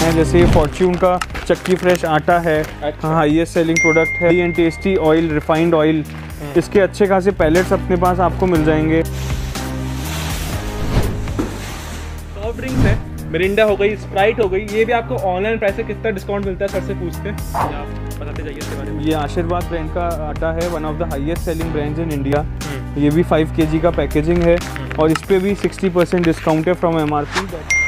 हैं, जैसे ये फॉर्च्यून का चक्की फ्रेश आटा है, हाईएस्ट सेलिंग प्रोडक्ट है। And tasty oil, refined oil, इसके अच्छे खासे पैलेट्स अपने पास आपको मिल जाएंगे। सॉफ्ट ड्रिंक्स है, मिरिंडा हो गई, स्प्राइट हो गई, ये भी आपको ऑनलाइन प्राइस से कितना डिस्काउंट मिलता है सर से पूछते हैं, आप बताते जाइए इसके बारे में। ये आशीर्वाद ब्रांड का आटा है, one of the highest selling brands in India. ये भी 5 kg का पैकेजिंग है और इस पे भी 60% डिस्काउंट है फ्रॉम MRP।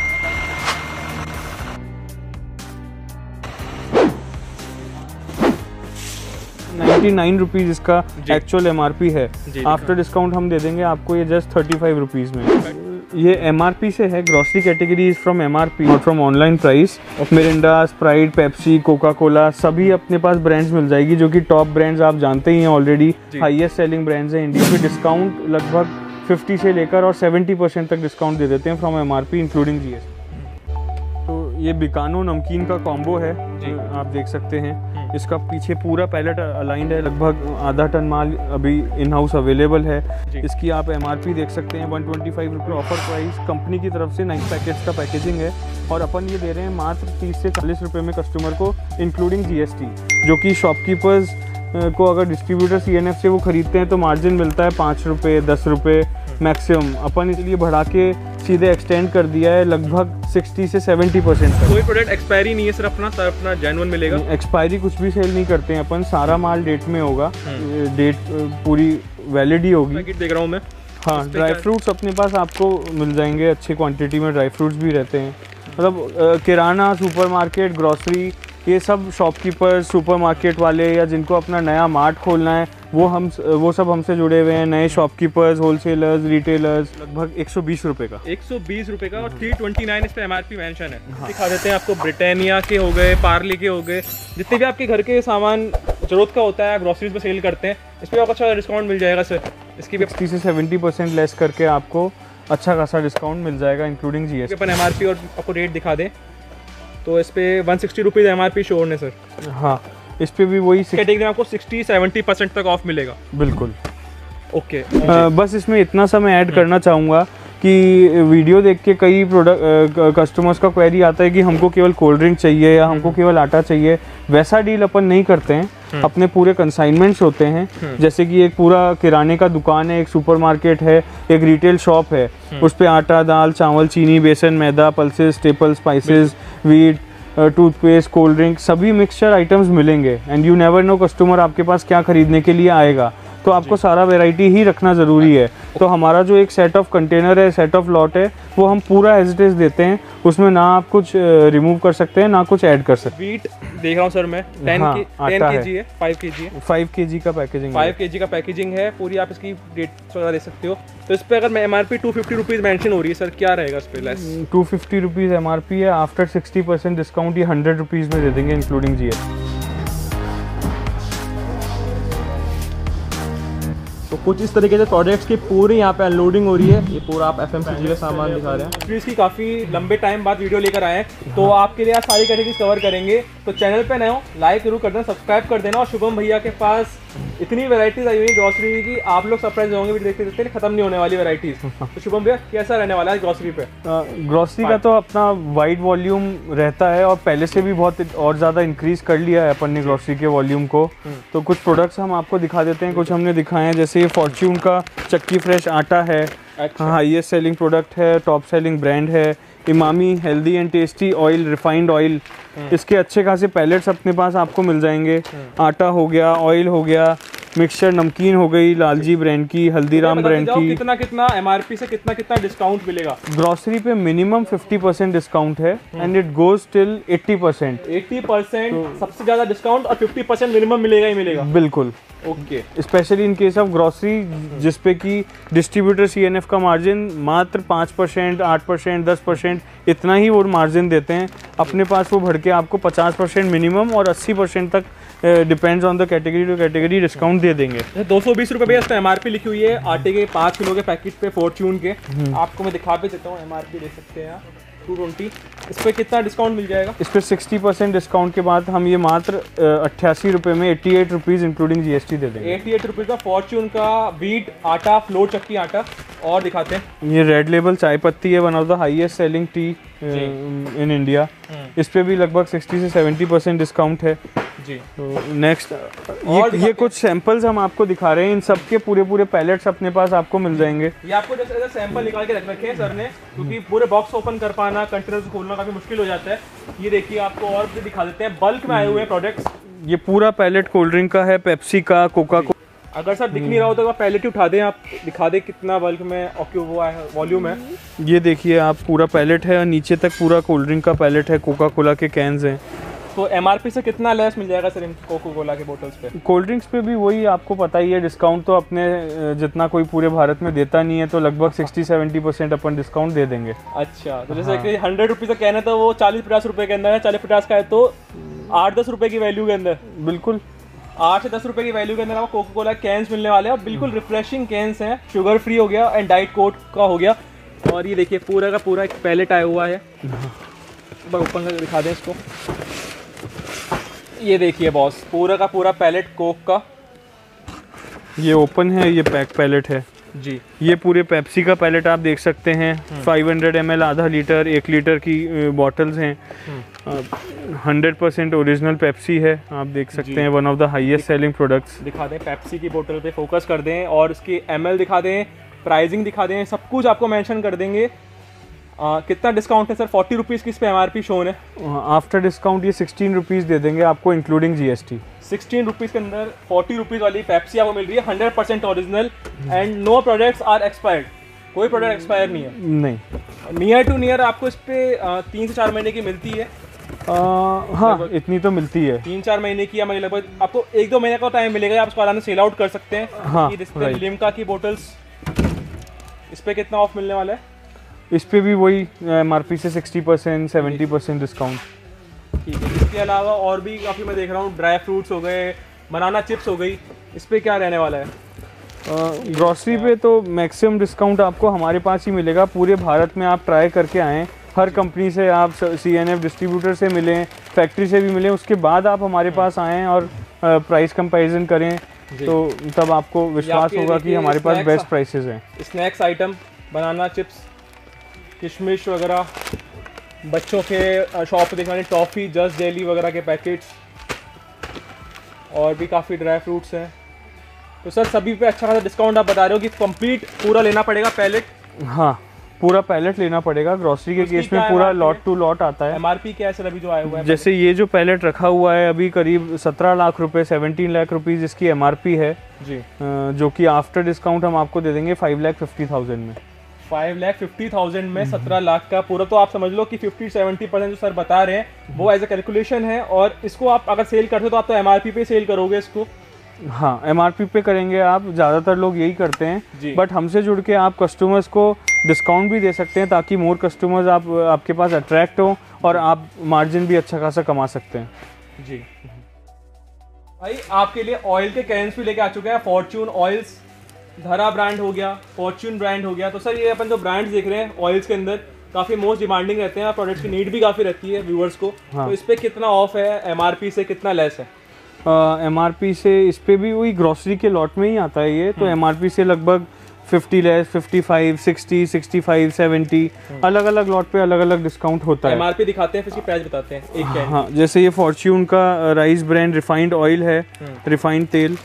99 रुपीज़ इसका एक्चुअल MRP है। आफ्टर डिस्काउंट हम दे देंगे आपको ये जस्ट 35 रुपीज़ में। ये MRP से है, grocery category is from MRP not from online price. Mirinda, Sprite, Pepsi, Coca Cola सभी अपने पास ब्रांड्स मिल जाएगी, जो कि टॉप ब्रांड्स आप जानते ही हैं ऑलरेडी, हाईएस्ट सेलिंग ब्रांड्स हैं इंडिया पे। डिस्काउंट लगभग 50 से लेकर और 70% तक डिस्काउंट दे देते हैं फ्रॉम MRP इंक्लूडिंग GST। तो ये बिकानो नमकीन का कॉम्बो है, आप देख सकते हैं। इसका पीछे पूरा पैलेट अलाइंड है, लगभग आधा टन माल अभी इन हाउस अवेलेबल है। इसकी आप MRP देख सकते हैं 125 रुपये ऑफर प्राइस, कंपनी की तरफ से 9 पैकेट्स का पैकेजिंग है और अपन ये दे रहे हैं मात्र 30 से 40 रुपये में कस्टमर को इंक्लूडिंग GST, जो कि शॉपकीपर्स को अगर डिस्ट्रीब्यूटर CNF से वो खरीदते हैं तो मार्जिन मिलता है 5 रुपये 10 रुपये मैक्सिमम। अपन इसलिए बढ़ा के सीधे एक्सटेंड कर दिया है लगभग 60 से 70%। कोई प्रोडक्ट एक्सपायरी नहीं है सर, अपना जेन्युइन मिलेगा। एक्सपायरी कुछ भी सेल नहीं करते हैं अपन, सारा माल डेट में होगा, डेट पूरी वैलिड ही होगी। पैकेट देख रहा हूँ मैं। हाँ, ड्राई फ्रूट्स अपने पास आपको मिल जाएंगे, अच्छी क्वांटिटी में ड्राई फ्रूट्स भी रहते हैं। मतलब किराना, सुपरमार्केट, ग्रॉसरी, ये सब शॉपकीपर, सुपरमार्केट वाले या जिनको अपना नया मार्ट खोलना है वो सब हमसे जुड़े हुए हैं। नए शॉपकीपर्स, होलसेलर्स, रिटेलर्स, लगभग 120 रुपये का। 120 रुपये का और 329 इस पे MRP मेंशन है। दिखा देते हैं आपको, ब्रिटानिया के हो गए, पार्ले के हो गए, जितने भी आपके घर के सामान जरूरत का होता है ग्रॉसरीज पे सेल करते हैं, इस पर आपको अच्छा डिस्काउंट मिल जाएगा सर। इसकी भी 60 से 70% लेस करके आपको अच्छा खासा डिस्काउंट मिल जाएगा इंक्लूडिंग GST। अपन MRP और आपको रेट दिखा दें तो इस पे 160 रुपीज़ MRP शो होने सर। हाँ, इस पे भी वही कैटेगरी में आपको 60-70% तक ऑफ मिलेगा। बिल्कुल। ओके। बस इसमें इतना सा मैं ऐड करना चाहूँगा कि वीडियो देख के कई कस्टमर्स का क्वेरी आता है कि हमको केवल कोल्ड ड्रिंक चाहिए या हमको केवल आटा चाहिए। वैसा डील अपन नहीं करते हैं, अपने पूरे कंसाइनमेंट्स होते हैं। जैसे कि एक पूरा किराने का दुकान है, एक सुपरमार्केट है, एक रिटेल शॉप है, उस पे आटा, दाल, चावल, चीनी, बेसन, मैदा, pulses, staple, spices, wheat, toothpaste, cold drink, सभी मिक्सचर आइटम्स मिलेंगे। And you never know customer आपके पास क्या खरीदने के लिए आएगा, तो आपको सारा वैरायटी ही रखना ज़रूरी है। तो हमारा जो एक सेट ऑफ कंटेनर है, सेट ऑफ लॉट है, वो हम पूरा एज इट इज़ देते हैं। उसमें ना आप कुछ रिमूव कर सकते हैं, ना कुछ ऐड कर सकते हैं। वीट देख रहा हूँ सर मैं, 10 kg है, 5 kg है, 5 kg का पैकेजिंग, 5 kg का पैकेजिंग है पूरी। आप इसकी डेट वगैरह दे सकते हो। तो इस पर अगर MRP 250 रुपीज़ मेंशन हो रही है सर, क्या रहेगा इस पर लेस? 250 रुपीज़ MRP है, आफ्टर 60% डिस्काउंट ये 100 रुपीज़ में दे देंगे इंक्लूडिंग GST। तो कुछ इस तरीके से प्रोडक्ट्स की पूरी यहाँ पे अनलोडिंग हो रही है। ये पूरा आप FMCG का सामान दिखा रहे हैं। इसकी काफ़ी लंबे टाइम बाद वीडियो लेकर आए हैं, तो आपके लिए आज सारी कैटेगरीज कवर करेंगे। तो चैनल पे नए हो, लाइक जरूर कर देना, सब्सक्राइब कर देना। और शुभम भैया के पास इतनी वैरायटीज आई हुई है ग्रॉसरी की, आप लोग सरप्राइज होंगे वीडियो देखते देखते, खत्म नहीं होने वाली वैरायटीज। तो शुभम भैया कैसा रहने वाला है ग्रॉसरी पे? ग्रॉसरी का तो अपना वाइड वॉल्यूम रहता है और पहले से भी बहुत और ज़्यादा इंक्रीज कर लिया है अपन ने ग्रॉसरी के वॉल्यूम को। तो कुछ प्रोडक्ट्स हम आपको दिखा देते हैं, कुछ हमने दिखाए हैं। जैसे ये फॉर्च्यून का चक्की फ्रेश आटा है, हाईएस्ट सेलिंग प्रोडक्ट है, टॉप सेलिंग ब्रांड है। Emami healthy and tasty oil, refined oil, इसके अच्छे खासे पैलेट्स अपने पास आपको मिल जाएंगे। आटा हो गया, ऑयल हो गया, मिक्सचर नमकीन हो गई, लालजी ब्रांड की, हल्दीराम ब्रांड की। कितना MRP से कितना डिस्काउंट मिलेगा? ग्रॉसरी पे मिनिमम 50% डिस्काउंट है एंड इट गोज टिल 80%। 80% सबसे ज्यादा डिस्काउंट और 50% मिनिमम मिलेगा ही मिलेगा। बिल्कुल। Okay. Specially in case of grocery, जिसपे कि डिस्ट्रीब्यूटर CNF का मार्जिन मात्र 5%, 8%, 10% इतना ही वो मार्जिन देते हैं। अपने पास वो बढ़ के आपको 50% मिनिमम और 80% तक depends on the category to category discount दे देंगे। 220 रुपये भैया इसका MRP लिखी हुई है आटे के 5 किलो के पैकेट पे फॉर्च्यून के। आपको मैं दिखा भी देता हूँ, MRP देख सकते हैं आप 220। इस पर कितना डिस्काउंट मिल जाएगा? इस पर 60% डिस्काउंट के बाद हम ये मात्र 88 रुपये में 88 रुपीज़ इंक्लूडिंग GST दे देंगे। 88 रुपीज़ का फॉर्च्यून का वीट आटा, फ्लोर चक्की आटा। और दिखाते हैं, ये रेड लेबल चाय पत्ती है, one of the highest selling tea in India. इस पे भी लगभग 60 से 70% डिस्काउंट है जी। तो नेक्स्ट ये कुछ सैंपल्स हम आपको दिखा रहे हैं, इन सब के पूरे पैलेट्स अपने पास आपको मिल जाएंगे। ये आपको जैसे सैंपल निकाल के रख रखे हैं सर ने, क्योंकि पूरे बॉक्स ओपन कर पाना, कंटेनर खोलना काफ़ी मुश्किल हो जाता है। ये देखिए आपको और भी दिखा देते हैं, बल्क में आए हुए हैं प्रोडक्ट्स। ये पूरा पैलेट कोल्ड ड्रिंक का है, पेप्सी का, कोका को। अगर सर दिख नहीं रहा हो तो पैलेट ही उठा दें, आप दिखा दें कितना बल्क में वॉल्यूम है। ये देखिए आप पूरा पैलेट है और नीचे तक पूरा कोल्ड ड्रिंक का पैलेट है, कोका कोला के कैंस हैं। तो एमआरपी से कितना लेस मिल जाएगा सर इन कोका कोला के बोतल्स पे? कोल्ड ड्रिंक्स पे भी वही आपको पता ही है, डिस्काउंट तो अपने जितना कोई पूरे भारत में देता नहीं है, तो लगभग 60-70% अपन डिस्काउंट दे देंगे। अच्छा, तो जैसे कि 100 रुपीज़ का कैन है तो वो 40-50 रुपये के अंदर है, 40-50 का है तो 8-10 रुपये की वैल्यू के अंदर, बिल्कुल 8 से 10 रुपये की वैल्यू के अंदर आपको कोका कोला कैंस मिलने वाले हैं। और बिल्कुल रिफ्रेशिंग कैंस हैं, शुगर फ्री हो गया एंड डाइट कोक का हो गया। और ये देखिए पूरा का पूरा एक पैलेट आया हुआ है, ओपन करके दिखा दें इसको। ये देखिए बॉस, पूरा का पूरा पैलेट कोक का, ये ओपन है, ये पैक पैलेट है जी। ये पूरे पेप्सी का पैलेट आप देख सकते हैं, 500 ml, आधा लीटर, 1 लीटर की बॉटल्स हैं। 100% ओरिजिनल पेप्सी है, आप देख सकते हैं, one of the highest selling products. दिखा दें पेप्सी की बोतल पे फोकस कर दें और इसकी ml दिखा दें, प्राइसिंग दिखा दें, सब कुछ आपको मेंशन कर देंगे। कितना डिस्काउंट है सर? 40 रुपीज़ की इस पे एमआरपी शोन है। आफ्टर डिस्काउंट ये 16 रुपीज़ दे देंगे आपको, इंक्लूडिंग जीएसटी। 16 रुपीज़ के अंदर 40 रुपीज़ वाली पेप्सी आपको मिल रही है, 100% original and no products are expired. कोई प्रोडक्ट एक्सपायर नहीं है। नहीं, नियर टू नियर आपको इस पे 3 से 4 महीने की मिलती है। हाँ, इतनी तो मिलती है। 3-4 महीने की, या लगभग आपको 1-2 महीने का टाइम मिलेगा, आप उसको आराम से सेल आउट कर सकते हैं। हाँ, लिम्का की बोटल्स, इस पे कितना ऑफ मिलने वाला है? इस पे भी वही एमआरपी से 60% 70% डिस्काउंट। ठीक है, इसके अलावा और भी काफ़ी मैं देख रहा हूँ, ड्राई फ्रूट्स हो गए, बनाना चिप्स हो गई, इस पे क्या रहने वाला है? ग्रॉसरी पे तो मैक्सिमम डिस्काउंट आपको हमारे पास ही मिलेगा। पूरे भारत में आप ट्राई करके आएँ, हर कंपनी से आप CNF डिस्ट्रीब्यूटर से मिलें, फैक्ट्री से भी मिलें, उसके बाद आप हमारे पास आएँ और प्राइस कंपैरिजन करें, तो तब आपको विश्वास होगा कि हमारे पास बेस्ट प्राइसेस हैं। स्नैक्स आइटम, बनाना चिप्स, किशमिश वगैरह, बच्चों के शॉप पे देखने टॉफ़ी, जस्ट डेली वगैरह के पैकेट्स, और भी काफ़ी ड्राई फ्रूट्स हैं। तो सर सभी पे अच्छा खासा डिस्काउंट आप बता रहे हो कि कंप्लीट पूरा लेना पड़ेगा पैलेट? हाँ, पूरा पैलेट लेना पड़ेगा। ग्रॉसरी के केस में पूरा लॉट टू लॉट आता है। एमआरपी क्या है सर अभी जो आया हुआ है? जैसे ये जो पैलेट रखा हुआ है अभी करीब 17 लाख रुपए, 17 लाख रुपीज़ इसकी एमआरपी है जी, जो कि आफ्टर डिस्काउंट हम आपको दे देंगे 5,50,000 में। 5,50,000 में 17 लाख का पूरा, तो आप समझ लो कि 50-70% जो सर बता रहे हैं वो एज ए कैलकुलेशन है। और इसको आप अगर सेल करते हो तो आप तो एमआरपी पे सेल करोगे इसको? हाँ, एमआरपी पे करेंगे आप, ज़्यादातर लोग यही करते हैं। बट हमसे जुड़ के आप कस्टमर्स को डिस्काउंट भी दे सकते हैं, ताकि मोर कस्टमर्स आपके पास अट्रैक्ट हो और आप मार्जिन भी अच्छा खासा कमा सकते हैं। जी भाई, आपके लिए ऑयल के कैंस भी लेके आ चुके हैं। फॉर्च्यून ऑयल्स, धरा ब्रांड हो गया, फॉर्च्यून ब्रांड हो गया। तो सर ये अपन जो ब्रांड्स देख रहे हैं ऑयल्स के अंदर काफ़ी मोस्ट डिमांडिंग रहते हैं, प्रोडक्ट्स की नीड भी काफ़ी रहती है व्यूअर्स को। तो इस पर कितना ऑफ है? एमआरपी से कितना लेस है? एमआरपी से इस पे भी वही ग्रॉसरी के लॉट में ही आता है ये, तो एमआरपी से लगभग 50 लेस, 55, 60, 65, 70, अलग अलग लॉट पे अलग अलग डिस्काउंट होता है। एमआरपी दिखाते हैं फिर इसकी प्राइस बताते हैं एक कैन। हाँ, जैसे ये फॉर्च्यून का राइस ब्रांड रिफाइंड ऑयल है, रिफाइंड तेल,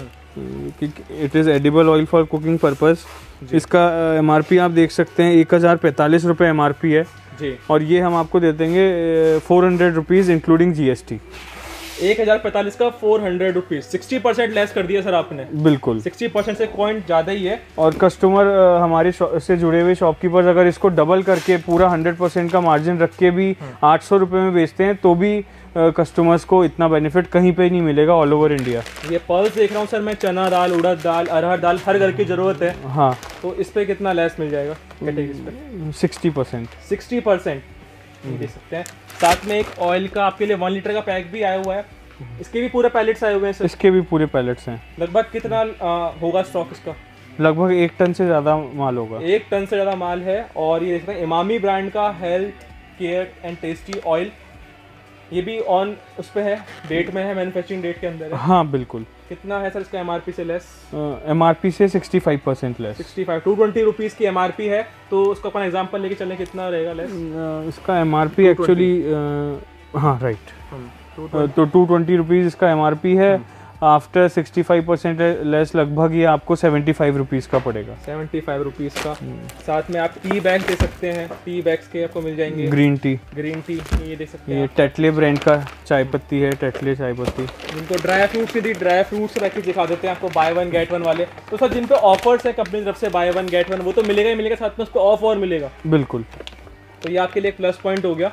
it is edible oil for cooking purpose. इसका एमआरपी आप देख सकते हैं 1,045 रुपये एमआरपी है जी, और ये हम आपको दे देंगे 400 रुपीज़ इंक्लूडिंग जीएसटी। 1,045 का 400 रुपीज़, 60% लेस कर दिया सर आपने। बिल्कुल 60% से पॉइंट ज़्यादा ही है। और कस्टमर हमारे से जुड़े हुए शॉपकीपर्स अगर इसको डबल करके पूरा 100% का मार्जिन रख के भी 800 रुपये में बेचते हैं तो भी कस्टमर्स को इतना बेनिफिट कहीं पे नहीं मिलेगा ऑल ओवर इंडिया। ये पल्स देख रहा हूँ सर मैं, चना दाल, उड़द दाल, अरहर दाल, हर घर की ज़रूरत है। हाँ, तो इस पे कितना लेस मिल जाएगा कैटेगरीज पे? 60%। 60% देख सकते हैं। साथ में एक ऑयल का आपके लिए 1 लीटर का पैक भी आया हुआ है। इसके भी पूरे पैलेट्स आए हुए हैं सर? इसके भी पूरे पैलेट्स हैं। लगभग कितना होगा स्टॉक इसका? लगभग 1 टन से ज़्यादा माल होगा। 1 टन से ज़्यादा माल है। और ये देख रहे हैं इमामी ब्रांड का health care and tasty oil, ये भी ऑन उस पे है, डेट में है, मैन्युफैक्चरिंग डेट के अंदर है। हाँ बिल्कुल। कितना है सर इसका एमआरपी से लेस? एमआरपी से 65% लेस। 65, 220 रुपीज़ की एमआरपी है। तो उसका अपन एग्जांपल लेके चलें, कितना रहेगा लेस? इसका एमआरपी एक्चुअली हाँ राइट, तो 220 रुपीज़ इसका MRP है। आफ्टर 65% लेस लगभग ये आपको 75 रुपीज़ का पड़ेगा। 75 रुपीज़ का। साथ में आप टी बैग दे सकते हैं, टी बैग्स के आपको मिल जाएंगे। ग्रीन टी ये दे सकते हैं। ये टेटले ब्रांड का चाय पत्ती है, टेटले चाय पत्ती। जिनको ड्राई फ्रूट्स की ड्राई फ्रूट्स पैकेज दिखा देते हैं आपको, बाय 1 गेट 1 वाले। तो सर जिन पे ऑफर्स है कंपनी की तरफ से बाय 1 गेट 1, वो तो मिलेगा ही मिलेगा, साथ में उसको ऑफ और मिलेगा। बिल्कुल, तो ये आपके लिए एक प्लस पॉइंट हो गया।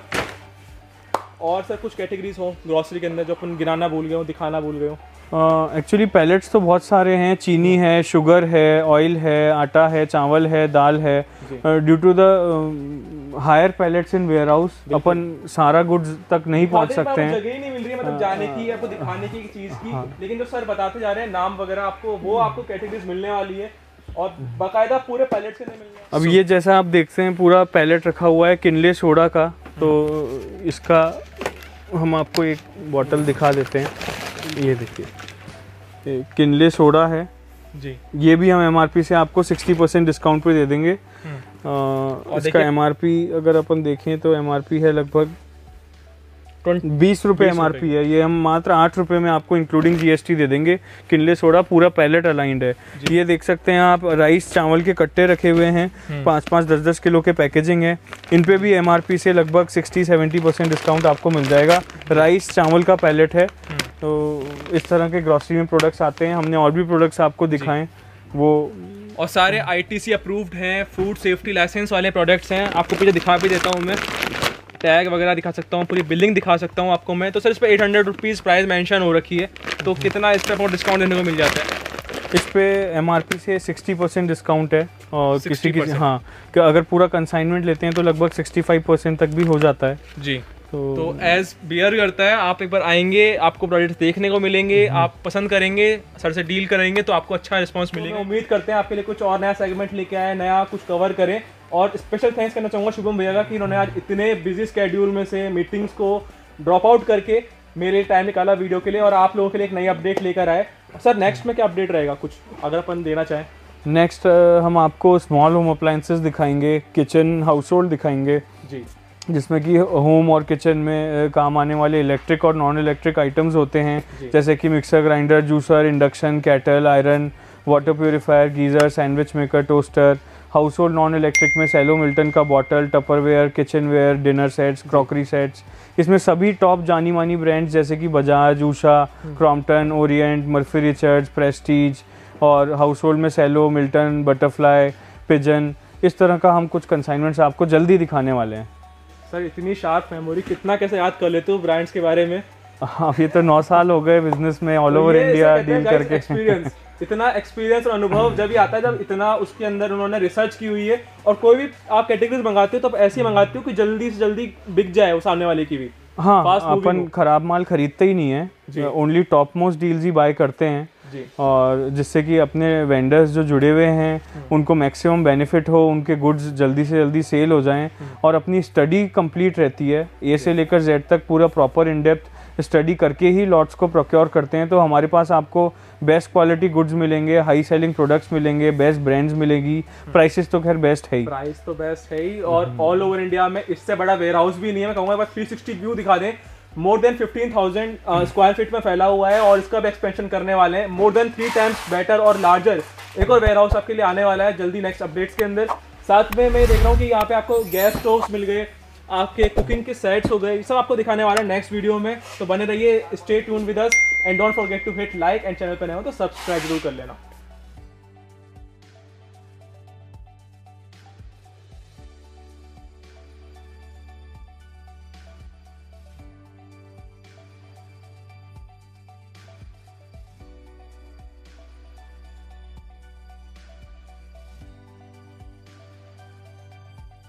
और सर कुछ कैटेगरीज हो ग्रॉसरी के अंदर जो अपन गिनाना भूल गए हो, दिखाना भूल गए हो? एक्चुअली पैलेट्स तो बहुत सारे हैं। चीनी है, शुगर है, ऑयल है, आटा है, चावल है, दाल है। Due to the higher pallets in warehouse अपन सारा गुड्स तक नहीं पहुंच सकते हैं। जगह ही नहीं मिल रही है मतलब जाने की, आपको दिखाने की चीज़ की। लेकिन जो सर बताते जा रहे हैं नाम वगैरह आपको, वो आपको कैटेगरीज मिलने वाली है और बाकायदा पूरे पैलेट्स के लिए मिलने। अब ये जैसा आप देखते हैं पूरा पैलेट रखा हुआ है किनले सोडा का, तो इसका हम आपको एक बॉटल दिखा देते हैं। ये देखिए किनले सोडा है जी, ये भी हम MRP से आपको 60% डिस्काउंट पे दे देंगे। इसका MRP अगर अपन देखें तो MRP है लगभग 20 रुपये MRP है। ये हम मात्र 8 रुपये में आपको इंक्लूडिंग GST दे देंगे। किनले सोडा पूरा पैलेट अलाइंड है। ये देख सकते हैं आप, राइस चावल के कट्टे रखे हुए हैं, 5-5, 10-10 किलो के पैकेजिंग है। इन पे भी MRP से लगभग 60-70% डिस्काउंट आपको मिल जाएगा। राइस चावल का पैलेट है। तो इस तरह के ग्रॉसरी में प्रोडक्ट्स आते हैं। हमने और भी प्रोडक्ट्स आपको दिखाएं वो, और सारे ITC अप्रूव्ड हैं, फूड सेफ्टी लाइसेंस वाले प्रोडक्ट्स हैं। आपको पीछे दिखा भी देता हूँ मैं, टैग वगैरह दिखा सकता हूँ, पूरी बिलिंग दिखा सकता हूँ आपको मैं। तो सर इस पर 800 रुपीज़ प्राइस मेंशन हो रखी है, तो कितना इस पर डिस्काउंट देने को मिल जाता है? इस पे MRP से 60% डिस्काउंट है। और किसी हाँ, अगर पूरा कंसाइनमेंट लेते हैं तो लगभग 65% तक भी हो जाता है जी। तो एज बियर करता है, आप एक बार आएंगे, आपको प्रोडक्ट देखने को मिलेंगे, आप पसंद करेंगे, सर से डील करेंगे तो आपको अच्छा रिस्पांस मिलेगा। तो उम्मीद करते हैं आपके लिए कुछ और नया सेगमेंट लेके आए, नया कुछ कवर करें। और स्पेशल थैंक्स करना चाहूँगा शुभम भैया का कि इन्होंने आज इतने बिजी स्केड्यूल में से मीटिंग्स को ड्रॉप आउट करके मेरे टाइम निकाला वीडियो के लिए और आप लोगों के लिए एक नई अपडेट लेकर आए। सर नेक्स्ट में क्या अपडेट रहेगा, कुछ अगर अपन देना चाहें? नेक्स्ट हम आपको स्मॉल होम अप्लायंसेस दिखाएंगे, किचन हाउस होल्ड दिखाएंगे जी, जिसमें कि होम और किचन में काम आने वाले इलेक्ट्रिक और नॉन इलेक्ट्रिक आइटम्स होते हैं, जैसे कि mixer grinder, juicer, induction, kettle, iron, water purifier, geyser, sandwich maker, toaster. Household non electric में सेलो मिल्टन का bottle, Tupperware, kitchenware, dinner sets, crockery sets. इसमें सभी टॉप जानी मानी ब्रांड्स जैसे कि Bajaj, Usha, Crompton, Orient, Morphy Richards, Prestige, और household में सेलो, मिल्टन, बटरफ्लाई, पिजन, इस तरह का हम कुछ कंसाइनमेंट्स आपको जल्दी दिखाने वाले हैं। सर इतनी शार्प मेमोरी, कितना कैसे याद कर लेते हो ब्रांड्स के बारे में? हाँ, ये तो 9 साल हो गए बिजनेस में, ऑल ओवर इंडिया डील करके। एक्सपीरियंस, इतना एक्सपीरियंस और अनुभव जब भी आता है, जब इतना उसके अंदर उन्होंने रिसर्च की हुई है। और कोई भी आप कैटेगरीज मंगाते हो तो आप ऐसी मंगाते हो कि जल्दी से जल्दी बिक जाए वो सामने वाले की भी। हाँ, अपन खराब माल खरीदते ही नहीं है, ओनली टॉप मोस्ट डील्स ही बाय करते हैं जी। और जिससे कि अपने वेंडर्स जो जुड़े हुए हैं उनको मैक्सिमम बेनिफिट हो, उनके गुड्स जल्दी से जल्दी सेल हो जाएं। और अपनी स्टडी कंप्लीट रहती है, ए से लेकर जेड तक पूरा प्रॉपर इन डेप्थ स्टडी करके ही लॉट्स को प्रोक्योर करते हैं। तो हमारे पास आपको बेस्ट क्वालिटी गुड्स मिलेंगे, हाई सेलिंग प्रोडक्ट्स मिलेंगे, बेस्ट ब्रांड्स मिलेगी, प्राइसेस तो खैर बेस्ट है ही, प्राइस तो बेस्ट है ही। और ऑल ओवर इंडिया में इससे बड़ा वेयर हाउस भी नहीं है। मैं कहूँगा बस 360 व्यू दिखा दें, मोर देन 15,000 स्क्वायर फीट में फैला हुआ है और इसका भी एक्सपेंशन करने वाले हैं, मोर देन 3 टाइम्स बेटर और लार्जर एक और वेयर हाउस आपके लिए आने वाला है जल्दी नेक्स्ट अपडेट्स के अंदर। साथ में मैं देख रहा हूँ कि यहाँ पे आपको गैस स्टोव्स मिल गए, आपके कुकिंग के सेट्स हो गए, ये सब आपको दिखाने वाला है नेक्स्ट वीडियो में। तो बने रहिए, stay tune with us and don't forget to hit like and channel पर नए हो तो सब्सक्राइब जरूर कर लेना।